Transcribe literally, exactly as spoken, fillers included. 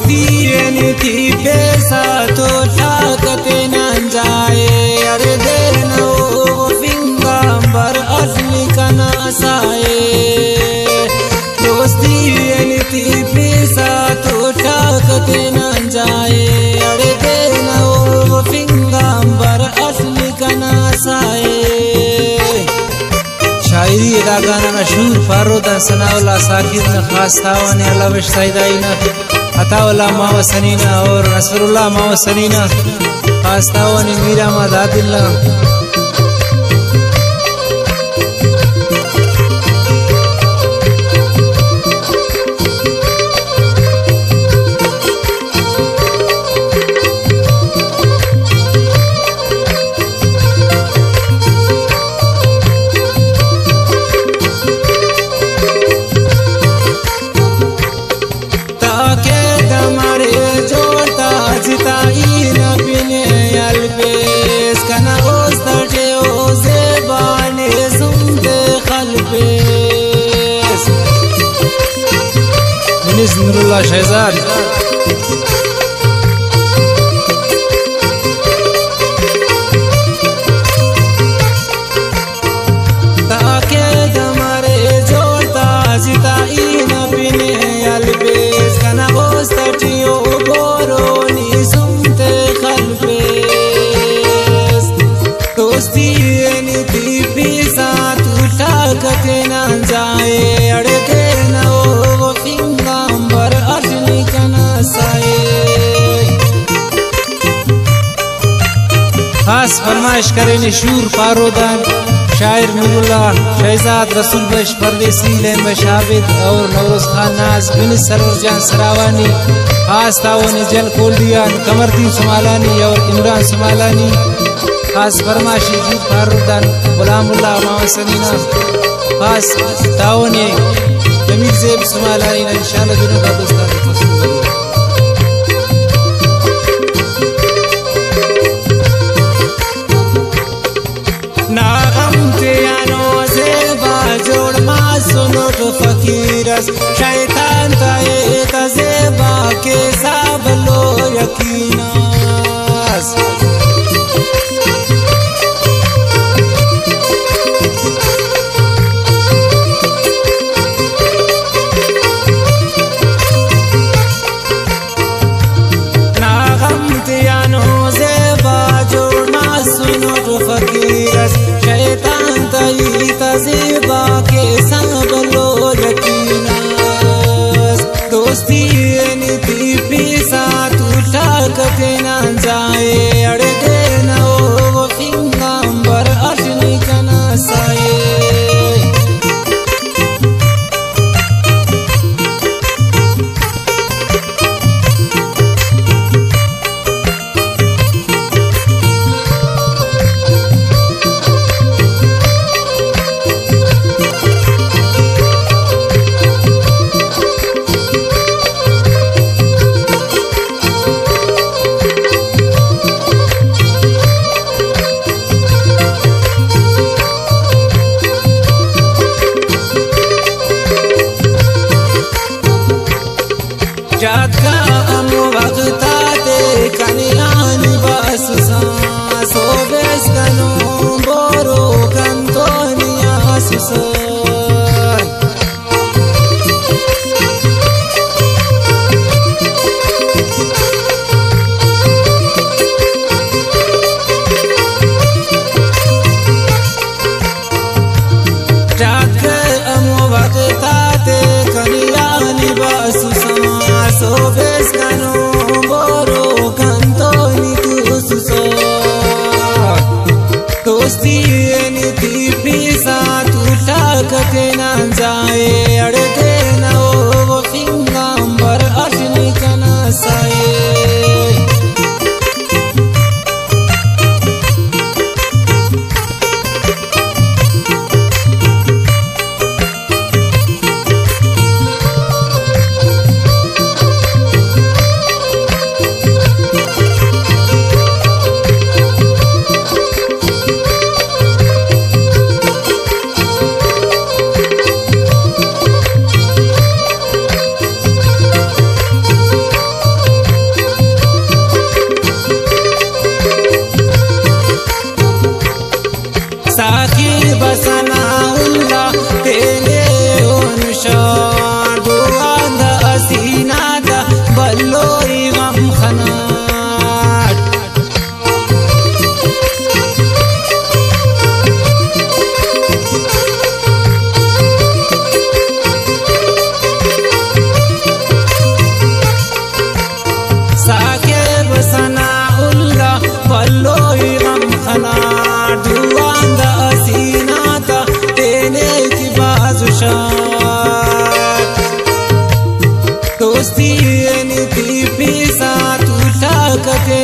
दोस्ती नीति पैसा तो ताकत न जाए अरे देना वो फिंगर असली का नासाए दोस्ती नीति पैसा तो ताकत न जाए अरे देना वो फिंगर असली का नासाए। शायरी दा गाना मशहूर फारोदा सनाउल्लाह साकिर ने खास तावान अलावश सईदाइना अताउल्लाह मावसनीना और नसरुल्लाह मावसनीना खास तावान मीरा मादादिल्ला नूरुल्लाह शहजाद ताके दमारे जोड़ता जिताई न पिने अलबेस कना गोस्तटियो बोरोनी सुनते खलबेस दोस्ती नीति पिसा तू ताकत न जाए अड़े देना वो फिंगर असली का नासाए। खास फरमाइश करे निशूर फारोदान शायर नूरुल्लाह शहजाद रसूल बश परदेसी लेन बश आबिद और नौरोज खान नाज बिन सरोर जान सरावानी खास तावन जल कोल्डियान कमरदीन सुमालानी और इमरान सुमालानी खास फरमाइश जूद फारोदान गुलामुल्लाह मावसनीना खास तावन जमील ज़ेब सुमालानी इंशाअल्लाह दोनों का दोस्ताना पसंद करो। नागम ते यानो ज़ेबा जोड़ मासूनो तो फकीरस शैतान ताए तज़ेबा के साबलो यकीनास शैतान तई तज़ेबा के साबलो यकीनास दोस्ती नीति पिसा तू ताकत न जाए अड़े देना वो फिंगर असली का नासाए। जात का अम वक्ता ते कनियानी बस सो बेस कनो बोरो कंतोनिया सुसा जात का अम वक्ता ते कनियानी बस सो बेस कनो बोरो कंतोनी तू सुसा दोस्ती नीति पिसा तू ताकत न जाए अड़े देना वो फिंगर असली का नासाए। दोस्ती नीति पे साथ उठा कते